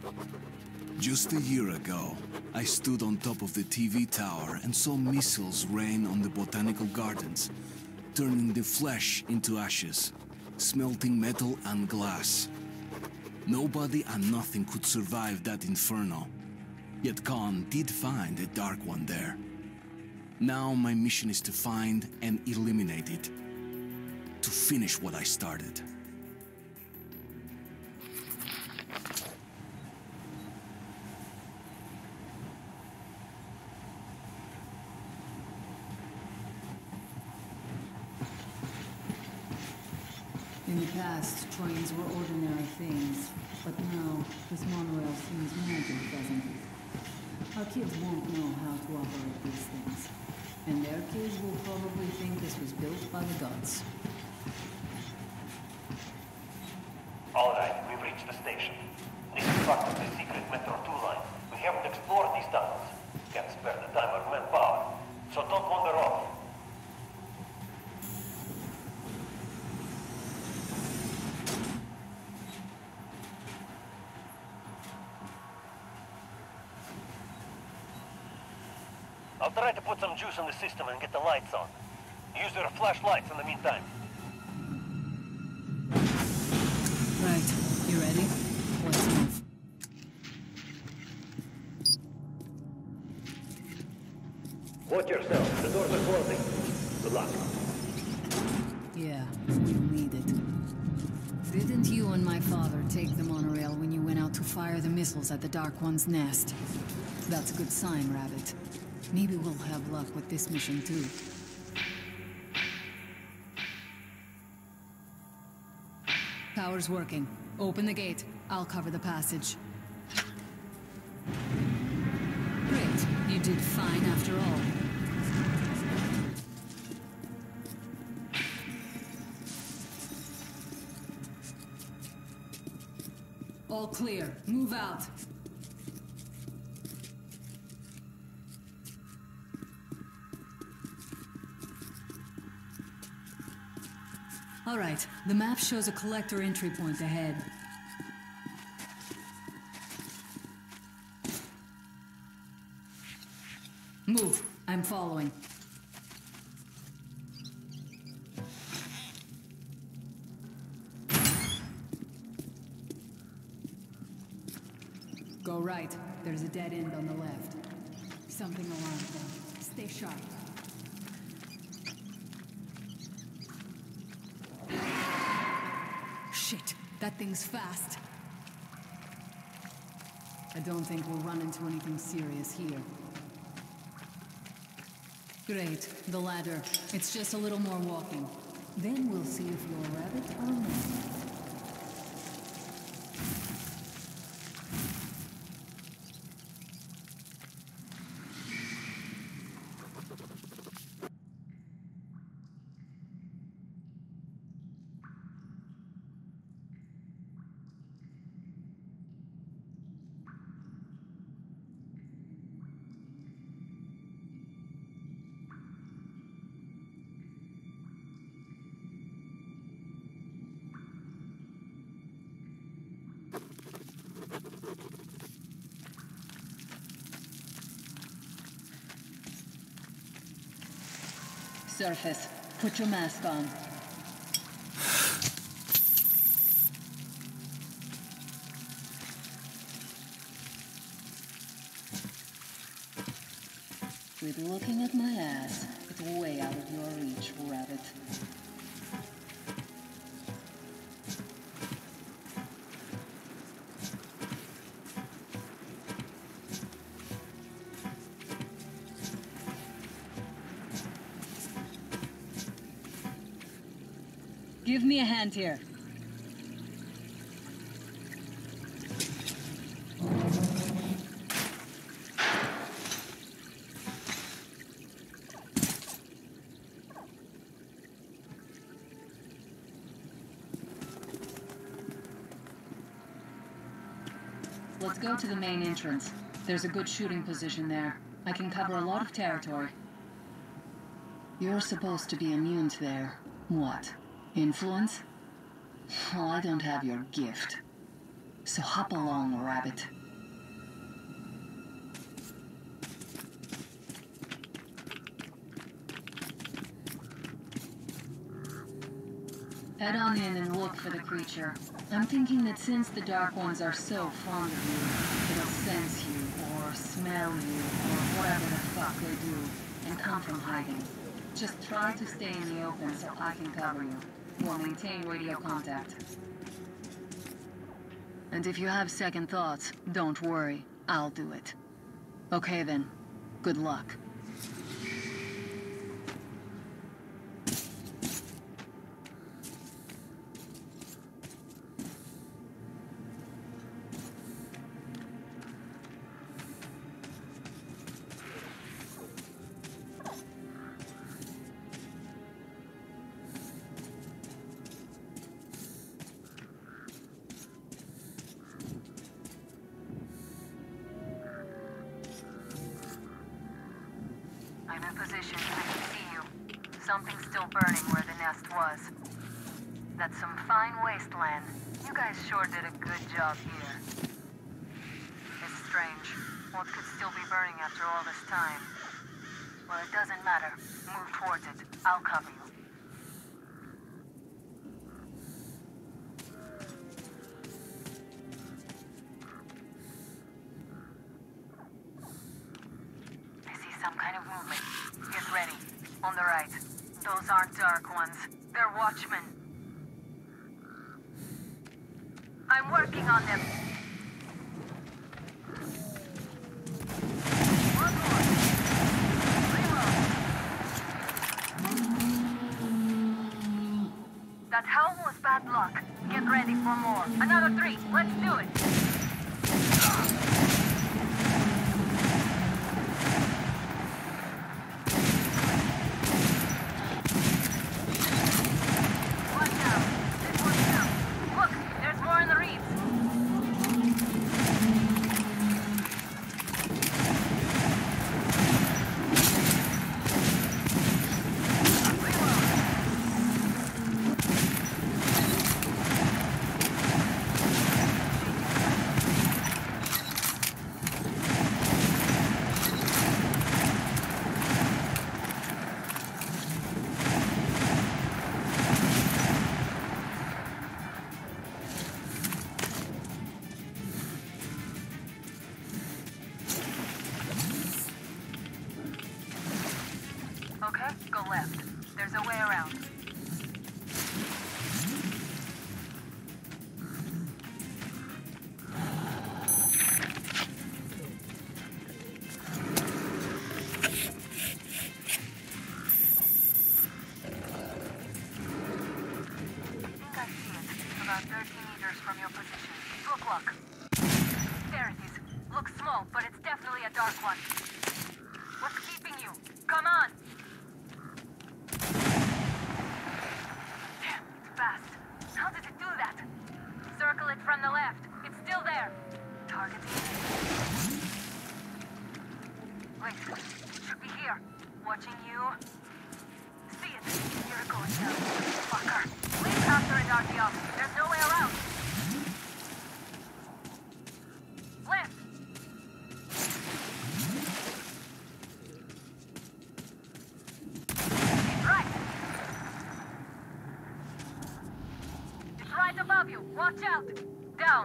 Just a year ago, I stood on top of the TV tower and saw missiles rain on the botanical gardens, turning the flesh into ashes, smelting metal and glass. Nobody and nothing could survive that inferno. Yet Khan did find a Dark One there. Now my mission is to find and eliminate it. To finish what I started. In the past, trains were ordinary things, but now this monorail seems magic, doesn't it? Our kids won't know how to operate these things, and their kids will probably think this was built by the gods. All right, we've reached the station. This is part of the secret Metro 2 line. We haven't explored these tunnels. Can't spare the time or manpower, so don't wander off. I'll try to put some juice in the system and get the lights on. Use your flashlights in the meantime. Right, you ready? Let's move. Watch yourself, the doors are closing. Good luck. Yeah, we'll need it. Didn't you and my father take the monorail when you went out to fire the missiles at the Dark One's nest? That's a good sign, Rabbit. Maybe we'll have luck with this mission, too. Tower's working. Open the gate. I'll cover the passage. Great. You did fine after all. All clear. Move out. All right, the map shows a collector entry point ahead. Move. I'm following. Go right. There's a dead end on the left. Something alarmed them. Stay sharp. Shit, that thing's fast. I don't think we'll run into anything serious here. Great, the ladder. It's just a little more walking. Then we'll see if you're a rabbit or not. Surface. Put your mask on. Quit looking at my ass. It's way out of your reach, Rabbit. Give me a hand here. Let's go to the main entrance. There's a good shooting position there. I can cover a lot of territory. You're supposed to be immune to their... what? Influence? Well, I don't have your gift. So hop along, rabbit. Head on in and look for the creature. I'm thinking that since the Dark Ones are so fond of you, it'll sense you, or smell you, or whatever the fuck they do, and come from hiding. Just try to stay in the open so I can cover you. We'll maintain radio contact. And if you have second thoughts, don't worry. I'll do it. Okay then. Good luck. I'm in position. I can see you. Something's still burning where the nest was. That's some fine wasteland. You guys sure did a good job here. It's strange. What could still be burning after all this time? Well, it doesn't matter. Move towards it. I'll cover you. Some kind of movement. Get ready. On the right. Those aren't Dark Ones. They're Watchmen. I'm working on them. One more. Reload. That howl was bad luck. Get ready for more. Another 3. Let's do it. Okay, go left. There's a way around. I think I see it. About 30 meters from your position. 2 o'clock. There it is. Looks small, but it's definitely a Dark One. What's keeping you? Come on! Damn, it's fast. How did it do that? Circle it from the left. It's still there. Targeting. Wait, it should be here. Watching you. See it. You're going down. Fucker. Leave after it, RTO. There's no way around. Left. Above you. Watch out. Down.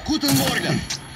Guten Morgen.